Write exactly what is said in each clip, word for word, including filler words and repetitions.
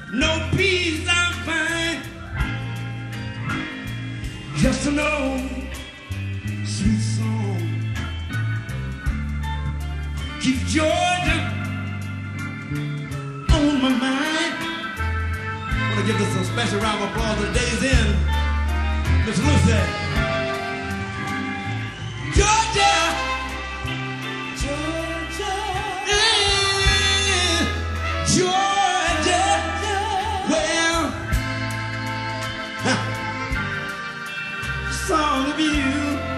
no peace I find. Just an old sweet song keeps Georgia on my mind. I want to give this a special round of applause to Days In. Miss Lucy. Georgia, Georgia, eh, Georgia, well, huh, song of you.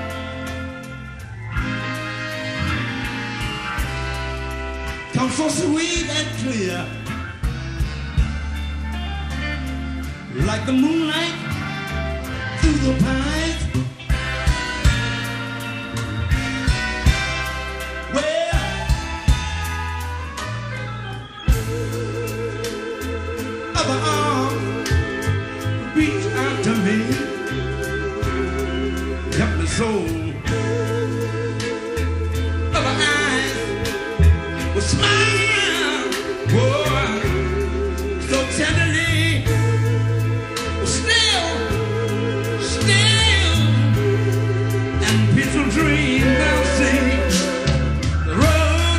Comes so sweet and clear, like the moonlight through the pines. Other arms reach out to me, help me soul. Other eyes will smile, boy, so tenderly. Still, still, and peaceful dreams I'll see. The road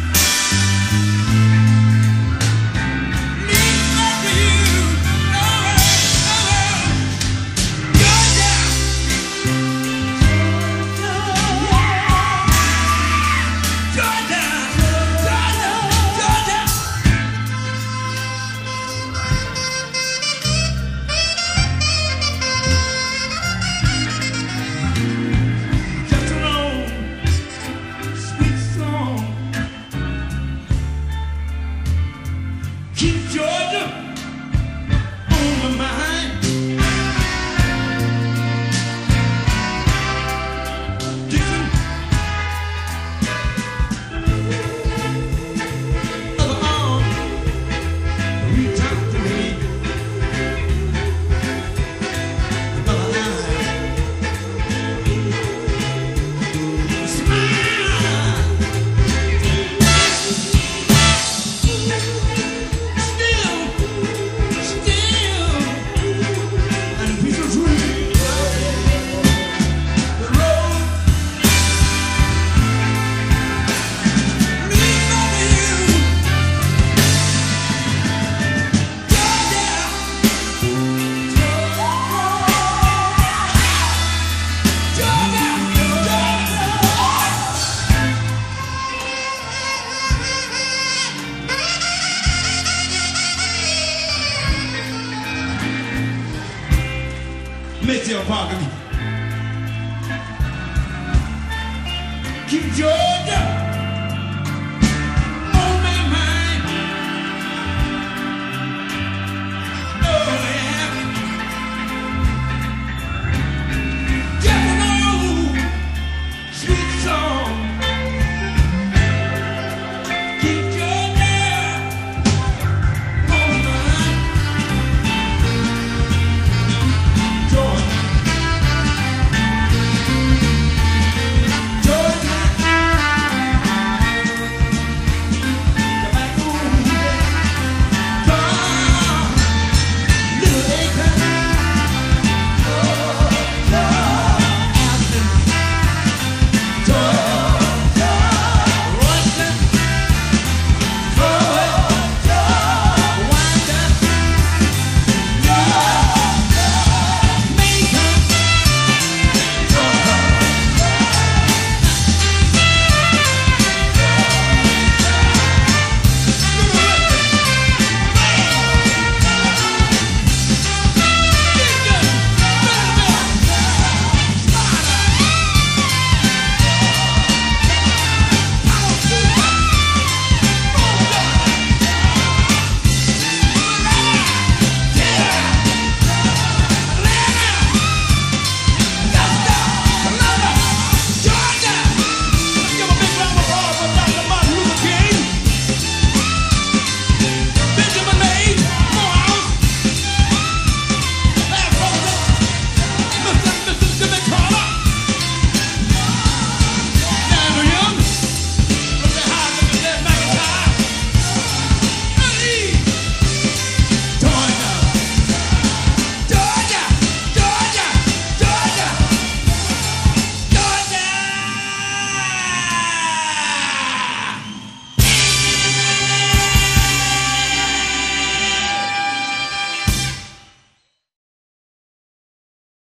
leads up to you. Oh, oh, Georgia, Georgia, Georgia, Georgia. Just an old sweet song keep Georgia on my mind. Dixon, other arms reach out to me. Other eyes smile. Still, still, and peaceful dreams. The road leads up to you. Georgia, Georgia, Maceo Parker, keep Georgia